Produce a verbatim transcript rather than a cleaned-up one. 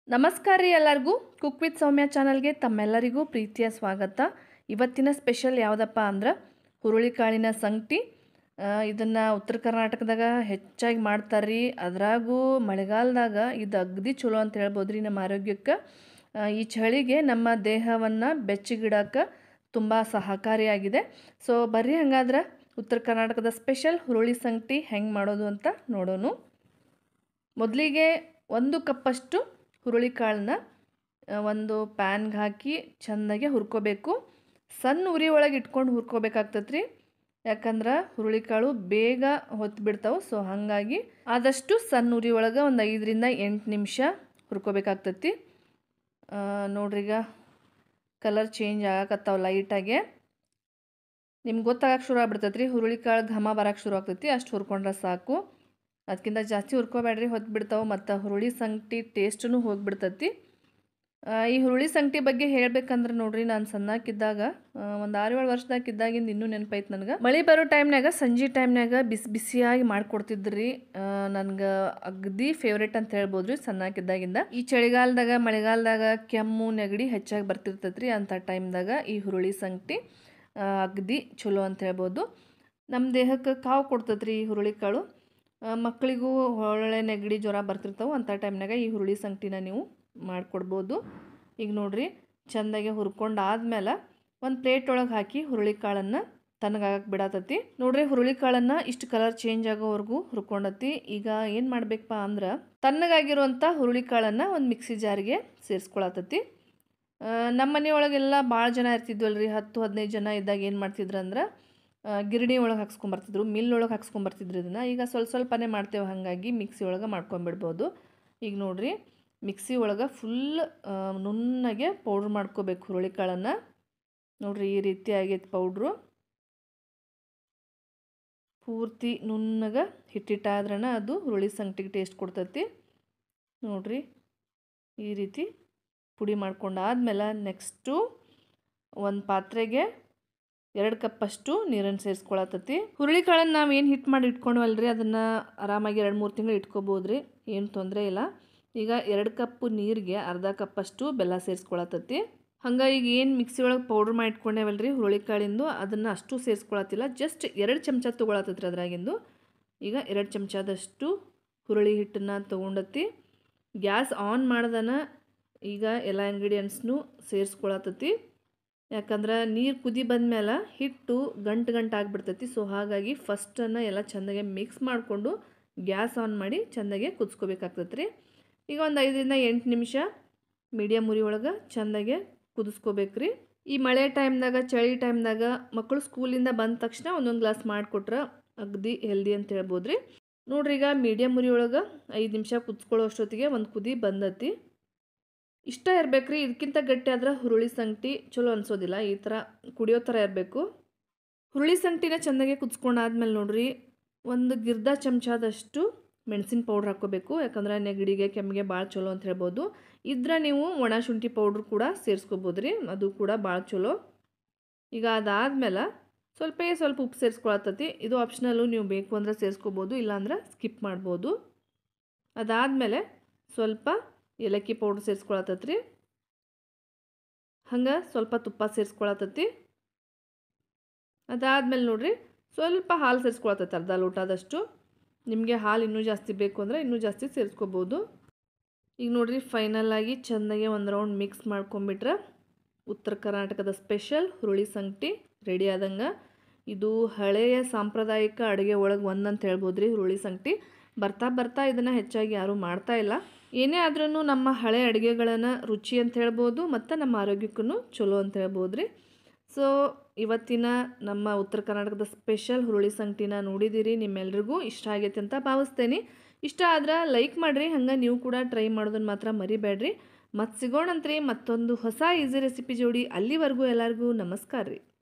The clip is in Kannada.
ನಮಸ್ಕಾರ ರೀ ಎಲ್ಲರಿಗೂ ಕುಕ್ ವಿತ್ ಸೌಮ್ಯ ಚಾನಲ್ಗೆ ತಮ್ಮೆಲ್ಲರಿಗೂ ಪ್ರೀತಿಯ ಸ್ವಾಗತ. ಇವತ್ತಿನ ಸ್ಪೆಷಲ್ ಯಾವುದಪ್ಪ ಅಂದ್ರೆ ಹುರುಳಿಕಾಳಿನ ಸಂಗಟಿ. ಇದನ್ನು ಉತ್ತರ ಕರ್ನಾಟಕದಾಗ ಹೆಚ್ಚಾಗಿ ಮಾಡ್ತಾರೆ ರೀ. ಅದ್ರಾಗೂ ಮಳೆಗಾಲದಾಗ ಇದು ಅಗದಿ ಚಲೋ ಅಂತ ಹೇಳ್ಬೋದು ರೀ ನಮ್ಮ ಆರೋಗ್ಯಕ್ಕೆ. ಈ ಚಳಿಗೆ ನಮ್ಮ ದೇಹವನ್ನು ಬೆಚ್ಚಗಿಡಕ್ಕೆ ತುಂಬ ಸಹಕಾರಿಯಾಗಿದೆ. ಸೊ ಬರ್ರಿ ಹಂಗಾದ್ರೆ ಉತ್ತರ ಕರ್ನಾಟಕದ ಸ್ಪೆಷಲ್ ಹುರುಳಿ ಸಂಗಟಿ ಹೆಂಗೆ ಮಾಡೋದು ಅಂತ ನೋಡೋಣ. ಮೊದಲಿಗೆ ಒಂದು ಕಪ್ಪಷ್ಟು ಹುರುಳಿಕಾಳನ್ನ ಒಂದು ಪ್ಯಾನ್ಗೆ ಹಾಕಿ ಚೆಂದಾಗೆ ಹುರ್ಕೋಬೇಕು. ಸಣ್ಣ ಉರಿ ಒಳಗೆ ಇಟ್ಕೊಂಡು ಹುರ್ಕೋಬೇಕಾಗ್ತದೆ ರೀ, ಯಾಕಂದ್ರೆ ಹುರುಳಿಕಾಳು ಬೇಗ ಹೊತ್ತು ಬಿಡ್ತಾವೆ. ಸೊ ಹಾಗಾಗಿ ಆದಷ್ಟು ಸಣ್ಣ ಉರಿ ಒಳಗೆ ಒಂದು ಐದರಿಂದ ಎಂಟು ನಿಮಿಷ ಹುರ್ಕೋಬೇಕಾಗ್ತತಿ. ನೋಡ್ರಿ, ಈಗ ಕಲರ್ ಚೇಂಜ್ ಆಗಕತ್ತಾವ ಲೈಟಾಗೆ. ನಿಮ್ಗೆ ಗೊತ್ತಾಗಕ್ಕೆ ಶುರು ಆಗ್ಬಿಡ್ತೈತೆ ರೀ, ಹುರುಳಿಕಾಳು ಘಮ ಬರೋಕ್ಕೆ ಶುರು ಆಗ್ತೈತಿ. ಅಷ್ಟು ಹುರ್ಕೊಂಡ್ರೆ ಸಾಕು, ಅದಕ್ಕಿಂತ ಜಾಸ್ತಿ ಹುರ್ಕೋಬೇಡ್ರಿ, ಹೊತ್ತು ಬಿಡ್ತಾವೆ. ಮತ್ತು ಹುರುಳಿ ಸಂಗಟಿ ಟೇಸ್ಟೂ ಹೋಗಿಬಿಡ್ತೈತಿ. ಈ ಹುರುಳಿ ಸಂಗಟಿ ಬಗ್ಗೆ ಹೇಳ್ಬೇಕಂದ್ರೆ ನೋಡ್ರಿ, ನಾನು ಸಣ್ಣಕ್ಕಿದ್ದಾಗ ಒಂದು ಆರು ಏಳು ವರ್ಷದಾಗಿದ್ದಾಗಿಂದ ಇನ್ನೂ ನೆನಪೈತೆ ನನಗೆ. ಮಳೆ ಬರೋ ಟೈಮ್ನಾಗ ಸಂಜೆ ಟೈಮ್ನಾಗ ಬಿಸಿ ಬಿಸಿಯಾಗಿ ಮಾಡಿಕೊಡ್ತಿದ್ರಿ. ನನಗೆ ಅಗದಿ ಫೇವ್ರೇಟ್ ಅಂತ ಹೇಳ್ಬೋದು ರೀ ಸಣ್ಣಕ್ಕಿದ್ದಾಗಿಂದ. ಈ ಚಳಿಗಾಲದಾಗ ಮಳೆಗಾಲದಾಗ ಕೆಮ್ಮು ನೆಗಡಿ ಹೆಚ್ಚಾಗಿ ಬರ್ತಿರ್ತೈತೆ ರೀ. ಅಂಥ ಟೈಮ್ದಾಗ ಈ ಹುರುಳಿ ಸಂಗಟಿ ಅಗದಿ ಚಲೋ ಅಂತ ಹೇಳ್ಬೋದು. ನಮ್ಮ ದೇಹಕ್ಕೆ ಕಾವು ಕೊಡ್ತೈತೆ ರೀ ಈ ಹುರುಳಿಕಾಳು. ಮಕ್ಕಳಿಗೂ ಒಳ್ಳೆ ನೆಗಡಿ ಜ್ವರ ಬರ್ತಿರ್ತಾವೆ. ಅಂಥ ಟೈಮ್ನಾಗ ಈ ಹುರುಳಿ ಸಂಗಟಿನ ನೀವು ಮಾಡಿಕೊಡ್ಬೋದು. ಈಗ ನೋಡಿರಿ, ಚೆಂದಾಗೆ ಹುರ್ಕೊಂಡು ಆದಮೇಲೆ ಒಂದು ಪ್ಲೇಟ್ ಒಳಗೆ ಹಾಕಿ ಹುರುಳಿಕಾಳನ್ನು ತಣ್ಣಗಾಗಕ್ಕೆ ಬಿಡತತಿ. ನೋಡ್ರಿ, ಹುರುಳಿಕಾಳನ್ನು ಇಷ್ಟು ಕಲರ್ ಚೇಂಜ್ ಆಗೋವರೆಗೂ ಹುರ್ಕೊಂಡತಿ. ಈಗ ಏನು ಮಾಡಬೇಕಪ್ಪ ಅಂದ್ರೆ ತಣ್ಣಗಾಗಿರುವಂಥ ಹುರುಳಿಕಾಳನ್ನು ಒಂದು ಮಿಕ್ಸಿ ಜಾರಿಗೆ ಸೇರಿಸ್ಕೊಳತತಿ. ನಮ್ಮ ಮನೆಯೊಳಗೆಲ್ಲ ಭಾಳ ಜನ ಇರ್ತಿದ್ವಲ್ರಿ, ಹತ್ತು ಹದಿನೈದು ಜನ ಇದ್ದಾಗ ಏನು ಮಾಡ್ತಿದ್ರು ಅಂದ್ರೆ ಗಿರಣಿ ಒಳಗೆ ಹಾಕ್ಸ್ಕೊಂಬರ್ತಿದ್ರು, ಮಿಲ್ ಒಳಗೆ ಹಾಕ್ಸ್ಕೊಂಬರ್ತಿದ್ರು. ಇದನ್ನು ಈಗ ಸ್ವಲ್ಪ ಸ್ವಲ್ಪನೇ ಮಾಡ್ತೇವೆ, ಹಾಗಾಗಿ ಮಿಕ್ಸಿ ಒಳಗೆ ಮಾಡ್ಕೊಂಬಿಡ್ಬೋದು. ಈಗ ನೋಡಿರಿ, ಮಿಕ್ಸಿ ಒಳಗೆ ಫುಲ್ ನುಣ್ಣಗೆ ಪೌಡ್ರ್ ಮಾಡ್ಕೋಬೇಕು ಹುರುಳಿಕಾಳನ್ನು. ನೋಡಿರಿ, ಈ ರೀತಿ ಆಗೈತೆ ಪೌಡ್ರು. ಪೂರ್ತಿ ನುಣ್ಣಗೆ ಹಿಟ್ಟಿಟ್ಟಾದ್ರೇ ಅದು ಹುರುಳಿ ಸಂಗಟಿಗೆ ಟೇಸ್ಟ್ ಕೊಡ್ತೈತಿ. ನೋಡಿರಿ, ಈ ರೀತಿ ಪುಡಿ ಮಾಡ್ಕೊಂಡು ಆದಮೇಲೆ ನೆಕ್ಸ್ಟು ಒಂದು ಪಾತ್ರೆಗೆ ಎರಡು ಕಪ್ಪಷ್ಟು ನೀರನ್ನು ಸೇರಿಸ್ಕೊಳತತಿ. ಹುರುಳಿಕಾಳನ್ನು ನಾವು ಏನು ಹಿಟ್ಟು ಮಾಡಿ ಇಟ್ಕೊಂಡ್ವಲ್ರಿ, ಅದನ್ನು ಆರಾಮಾಗಿ ಎರಡು ಮೂರು ತಿಂಗಳು ಇಟ್ಕೋಬೋದು ರೀ, ಏನು ತೊಂದರೆ ಇಲ್ಲ. ಈಗ ಎರಡು ಕಪ್ಪು ನೀರಿಗೆ ಅರ್ಧ ಕಪ್ಪಷ್ಟು ಬೆಲ್ಲ ಸೇರಿಸ್ಕೊಳತತಿ. ಹಂಗೆ ಈಗ ಏನು ಮಿಕ್ಸಿ ಒಳಗೆ ಪೌಡ್ರ್ ಮಾಡಿ ಇಟ್ಕೊಂಡೇವಲ್ರಿ ಹುರುಳಿಕಾಳಿಂದು, ಅದನ್ನು ಅಷ್ಟು ಸೇರಿಸ್ಕೊಳತ್ತಿಲ್ಲ, ಜಸ್ಟ್ ಎರಡು ಚಮಚ ತೊಗೊಳತತ್ರಿ ಅದ್ರಾಗಿಂದು. ಈಗ ಎರಡು ಚಮಚದಷ್ಟು ಹುರುಳಿ ಹಿಟ್ಟನ್ನು ತೊಗೊಂಡತಿ. ಗ್ಯಾಸ್ ಆನ್ ಮಾಡ್ದನ ಈಗ ಎಲ್ಲ ಇಂಗ್ರೀಡಿಯೆಂಟ್ಸ್ನು ಸೇರಿಸ್ಕೊಳತತಿ. ಯಾಕಂದ್ರೆ ನೀರು ಕುದಿ ಬಂದಮೇಲೆ ಹಿಟ್ಟು ಗಂಟು ಗಂಟು ಆಗಿಬಿಡ್ತೈತಿ. ಸೊ ಹಾಗಾಗಿ ಫಸ್ಟನ್ನು ಎಲ್ಲ ಚೆಂದಾಗೆ ಮಿಕ್ಸ್ ಮಾಡಿಕೊಂಡು ಗ್ಯಾಸ್ ಆನ್ ಮಾಡಿ ಚೆಂದಾಗೆ ಕುದಿಸ್ಕೋಬೇಕಾಗ್ತೈತೆ ರೀ. ಈಗ ಒಂದು ಐದರಿಂದ ಎಂಟು ನಿಮಿಷ ಮೀಡಿಯಮ್ ಉರಿ ಒಳಗೆ ಚೆಂದಾಗೆ ಕುದಿಸ್ಕೋಬೇಕ್ರಿ. ಈ ಮಳೆ ಟೈಮ್ದಾಗ ಚಳಿ ಟೈಮ್ದಾಗ ಮಕ್ಕಳು ಸ್ಕೂಲಿಂದ ಬಂದ ತಕ್ಷಣ ಒಂದೊಂದು ಗ್ಲಾಸ್ ಮಾಡಿಕೊಟ್ರೆ ಅಗದಿ ಹೆಲ್ದಿ ಅಂತ ಹೇಳ್ಬೋದು ರೀ. ನೋಡ್ರಿ, ಈಗ ಮೀಡಿಯಮ್ ಉರಿ ಒಳಗೆ ಐದು ನಿಮಿಷ ಕುದಿಸ್ಕೊಳ್ಳೋ ಅಷ್ಟೊತ್ತಿಗೆ ಒಂದು ಕುದಿ ಬಂದತಿ. ಇಷ್ಟ ಇರಬೇಕು ರೀ, ಇದಕ್ಕಿಂತ ಗಟ್ಟಿ ಆದ್ರೆ ಹುರುಳಿ ಸಂಗಟಿ ಚಲೋ ಅನಿಸೋದಿಲ್ಲ. ಈ ಥರ ಕುಡಿಯೋ ಥರ ಇರಬೇಕು. ಹುರುಳಿ ಸಂಗಟಿನ ಚೆಂದಾಗೆ ಕುದಿಸ್ಕೊಂಡಾದ್ಮೇಲೆ ನೋಡ್ರಿ, ಒಂದು ಗಿರ್ದ ಚಮಚದಷ್ಟು ಮೆಣಸಿನ ಪೌಡ್ರ್ ಹಾಕ್ಕೋಬೇಕು. ಯಾಕಂದ್ರೆ ನೆಗಡಿಗೆ ಕೆಮ್ಮಿಗೆ ಭಾಳ ಚಲೋ ಅಂತ ಹೇಳ್ಬೋದು. ಇದ್ರೆ ನೀವು ಒಣ ಶುಂಠಿ ಪೌಡ್ರ್ ಕೂಡ ಸೇರಿಸ್ಕೋಬೋದು ರೀ, ಅದು ಕೂಡ ಭಾಳ ಚಲೋ. ಈಗ ಅದಾದಮೇಲೆ ಸ್ವಲ್ಪ ಸ್ವಲ್ಪ ಉಪ್ಪು ಸೇರಿಸ್ಕೊಳತತಿ. ಇದು ಆಪ್ಷನಲ್ಲು, ನೀವು ಬೇಕು ಅಂದರೆ ಸೇರಿಸ್ಕೋಬೋದು, ಇಲ್ಲಾಂದ್ರೆ ಸ್ಕಿಪ್ ಮಾಡ್ಬೋದು. ಅದಾದಮೇಲೆ ಸ್ವಲ್ಪ ಏಲಕ್ಕಿ ಪೌಡ್ರ್ ಸೇರಿಸ್ಕೊಳತತ್ರಿ. ಹಂಗೆ ಸ್ವಲ್ಪ ತುಪ್ಪ ಸೇರಿಸ್ಕೊಳತತಿ. ಅದಾದಮೇಲೆ ನೋಡ್ರಿ, ಸ್ವಲ್ಪ ಹಾಲು ಸೇರಿಸ್ಕೊಳತತಿ, ಅರ್ಧ ಲೋಟದಷ್ಟು. ನಿಮಗೆ ಹಾಲು ಇನ್ನೂ ಜಾಸ್ತಿ ಬೇಕು ಅಂದರೆ ಇನ್ನೂ ಜಾಸ್ತಿ ಸೇರಿಸ್ಕೋಬೋದು. ಈಗ ನೋಡ್ರಿ, ಫೈನಲಾಗಿ ಚೆಂದಾಗೆ ಒಂದು ರೌಂಡ್ ಮಿಕ್ಸ್ ಮಾಡ್ಕೊಂಬಿಟ್ರೆ ಉತ್ತರ ಕರ್ನಾಟಕದ ಸ್ಪೆಷಲ್ ಹುರುಳಿ ಸಂಗಟಿ ರೆಡಿ ಆದಂಗೆ. ಇದು ಹಳೆಯ ಸಾಂಪ್ರದಾಯಿಕ ಅಡುಗೆ ಒಳಗೆ ಒಂದಂತ ಹೇಳ್ಬೋದು ರೀ ಹುರುಳಿ ಸಂಗಟಿ. ಬರ್ತಾ ಬರ್ತಾ ಇದನ್ನು ಹೆಚ್ಚಾಗಿ ಯಾರೂ ಮಾಡ್ತಾ ಇಲ್ಲ. ಏನೇ ಆದ್ರೂ ನಮ್ಮ ಹಳೆ ಅಡುಗೆಗಳನ್ನು ರುಚಿ ಅಂತ ಹೇಳ್ಬೋದು, ಮತ್ತು ನಮ್ಮ ಆರೋಗ್ಯಕ್ಕೂ ಚಲೋ ಅಂತ ಹೇಳ್ಬೋದು ರೀ. ಸೊ ಇವತ್ತಿನ ನಮ್ಮ ಉತ್ತರ ಕರ್ನಾಟಕದ ಸ್ಪೆಷಲ್ ಹುರುಳಿ ಸಂಗಟಿನ ನೋಡಿದ್ದೀರಿ, ನಿಮ್ಮೆಲ್ರಿಗೂ ಇಷ್ಟ ಆಗೈತೆ ಅಂತ ಭಾವಿಸ್ತೇನೆ. ಇಷ್ಟ ಆದ್ರೆ ಲೈಕ್ ಮಾಡಿರಿ, ಹಂಗೆ ನೀವು ಕೂಡ ಟ್ರೈ ಮಾಡೋದನ್ನು ಮಾತ್ರ ಮರಿಬೇಡ್ರಿ. ಮತ್ತು ಸಿಗೋಣಂತ್ರಿ ಮತ್ತೊಂದು ಹೊಸ ಈಸಿ ರೆಸಿಪಿ ಜೋಡಿ. ಅಲ್ಲಿವರೆಗೂ ಎಲ್ಲರಿಗೂ ನಮಸ್ಕಾರ ರೀ.